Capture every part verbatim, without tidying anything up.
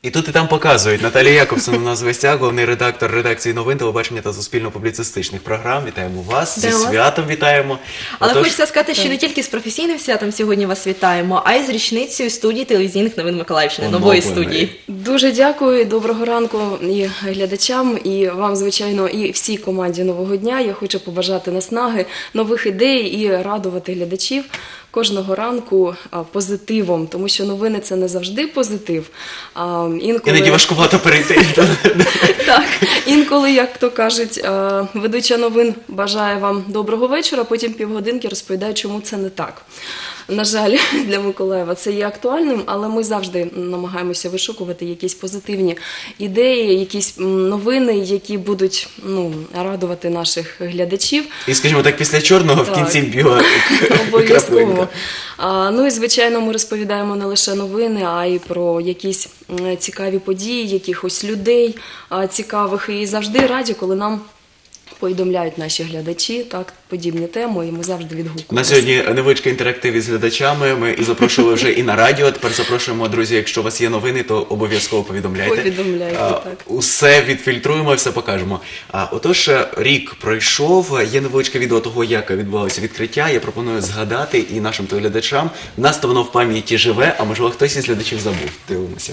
І тут і там показують. Наталія Якобсон у нас в гостях, головний редактор редакції новин, телебачення та суспільно-публіцистичних програм. Вітаємо вас, зі святом вітаємо. Але Отож... хочеться сказати, що не тільки з професійним святом сьогодні вас вітаємо, а й з річницею студії телевізійних новин Миколаївщини, нової студії. Дуже дякую, доброго ранку і глядачам, і вам, звичайно, і всій команді «Нового дня». Я хочу побажати наснаги, нових ідей і радувати глядачів кожного ранку позитивом, тому що новини – це не завжди позитив. А інколи... Іноді важкувато перейти. Так, інколи, як то кажуть, ведуча новин бажає вам доброго вечора, потім півгодинки розповідає, чому це не так. На жаль, для Миколаєва це є актуальним, але ми завжди намагаємося вишукувати якісь позитивні ідеї, якісь новини, які будуть ну, радувати наших глядачів. І, скажімо так, після чорного так. в кінці біла обов'язково. Ну і, звичайно, ми розповідаємо не лише новини, а й про якісь цікаві події, якихось людей цікавих. І завжди раді, коли нам повідомляють наші глядачі, так, подібні теми, і ми завжди відгукуємося. На сьогодні невеличкий інтерактив із глядачами. Ми і запрошували вже і на радіо. Тепер запрошуємо, друзі, якщо у вас є новини, то обов'язково повідомляйте. Повідомляйте, а, так. Усе відфільтруємо, все покажемо. А, отож, рік пройшов, є невеличке відео того, як відбувалося відкриття. Я пропоную згадати і нашим телеглядачам. В нас то воно в пам'яті живе, а можливо хтось із глядачів забув. Дивимося.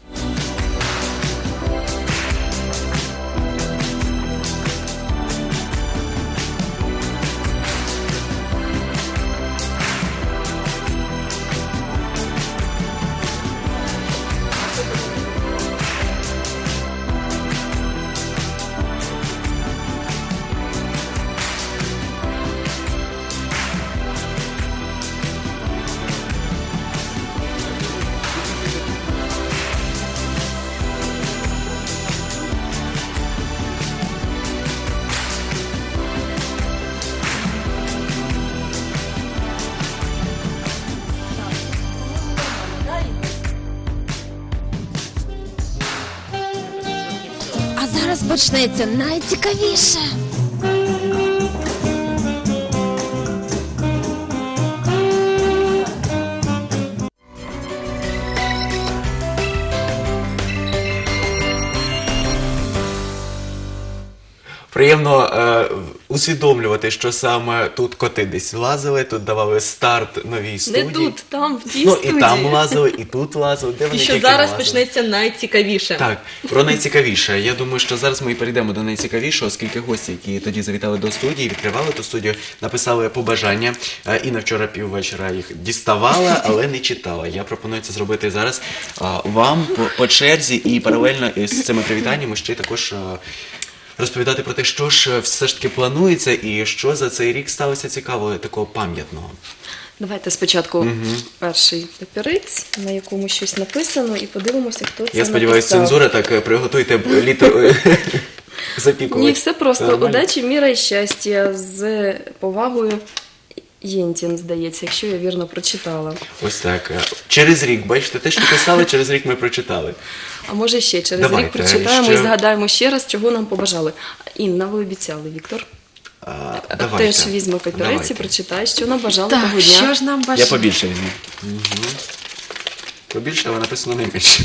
Зараз почнеться найцікавіше. Приємно е, усвідомлювати, що саме тут коти десь лазили, тут давали старт новій студії. Не тут, там, в тій ну, студії. І там лазили, і тут лазили. Де і вони що тільки зараз лазили. Почнеться найцікавіше. Так, про найцікавіше. Я думаю, що зараз ми і перейдемо до найцікавішого, оскільки гості, які тоді завітали до студії, відкривали ту студію, написали побажання. Інна вчора піввечора їх діставала, але не читала. Я пропоную це зробити зараз вам по, по черзі і паралельно із цими привітаннями ще також розповідати про те, що ж все ж таки планується і що за цей рік сталося цікавого, такого пам'ятного. Давайте спочатку угу. перший папірець, на якому щось написано, і подивимося, хто це Я сподіваюся, написав. цензура, так приготуйте літеру запікувати. Ні, все просто. Нормально? Удачі, міра і щастя, з повагою, Єнтін, здається, якщо я вірно прочитала. Ось так. Через рік, бачите, те, що писали, через рік ми прочитали. А може ще через Давайте, рік прочитаємо ще... і згадаємо ще раз, чого нам побажали. Інна, ви обіцяли, Віктор? А, давайте. Теж візьме папірець і прочитає, що нам бажали так, того дня. що ж нам бажали? Я побільше візьму. Угу. Побільше, але написано не менше.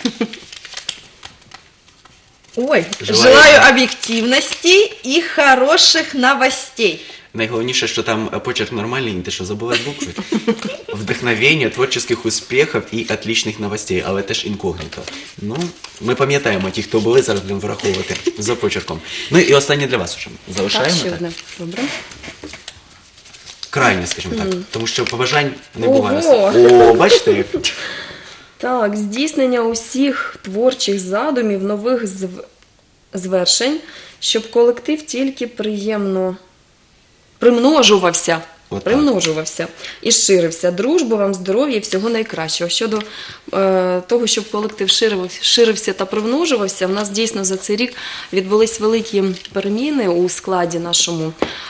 Ой, желаю, желаю объективности и хороших новостей. Найголовніше, що там почерк нормальний, не те, що забувають букви. Вдохновення, творчих успіхів і отличних новостей, але теж інкогніто. Ну, ми пам'ятаємо ті, хто були, зараз будемо враховувати за почерком. Ну і останнє для вас уже. Залишаємо, так? Так, ще одне. Добре. Крайне, скажімо mm. так, тому що побажань не Ого. буває. О, бачите, як? Так, здійснення усіх творчих задумів, нових зв... звершень, щоб колектив тільки приємно примножувався, От примножувався і ширився. Дружби вам, здоров'я і всього найкращого. Щодо е, того, щоб колектив ширив, ширився та примножувався, в нас дійсно за цей рік відбулись великі переміни у складі нашому.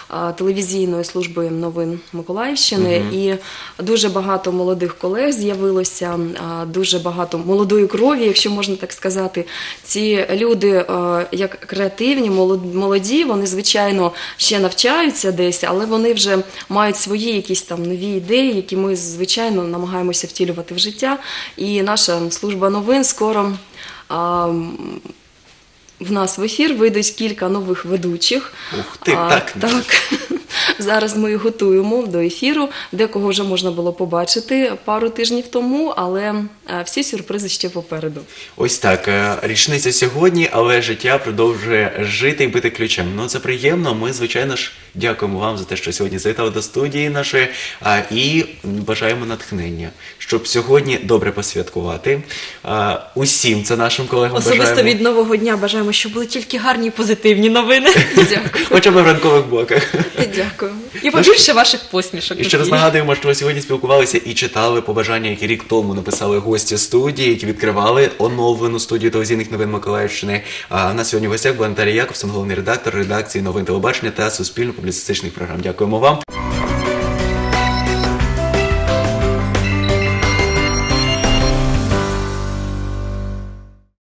а, телевізійною службою новин Миколаївщини. І дуже багато молодих колег з'явилося, а, дуже багато молодої крові, якщо можна так сказати. Ці люди, а, як креативні, молод- молоді, вони, звичайно, ще навчаються десь, але вони вже мають свої якісь там нові ідеї, які ми, звичайно, намагаємося втілювати в життя. І наша служба новин скоро а, в нас в ефір вийдуть кілька нових ведучих. Ух ти, А, так. так. Зараз ми готуємо до ефіру, декого вже можна було побачити пару тижнів тому, але е, всі сюрпризи ще попереду. Ось так, е, річниця сьогодні, але життя продовжує жити і бити ключем. Ну, це приємно. Ми, звичайно ж, дякуємо вам за те, що сьогодні завітали до студії нашої, а, і бажаємо натхнення, щоб сьогодні добре посвяткувати. А, усім це нашим колегам Особисто бажаємо. від нового дня бажаємо, щоб були тільки гарні і позитивні новини. Дякую. Хоча б в ранкових блоках. Дякую. І побільше ваших посмішок. І ще раз нагадуємо, що ми сьогодні спілкувалися і читали побажання, які рік тому написали гості студії, які відкривали оновлену студію телевізійних новин Миколаївщини. А в нас сьогодні в гостях була Наталія Яковсон, головний редактор редакції новин телебачення та суспільно-публіцистичних програм. Дякуємо вам.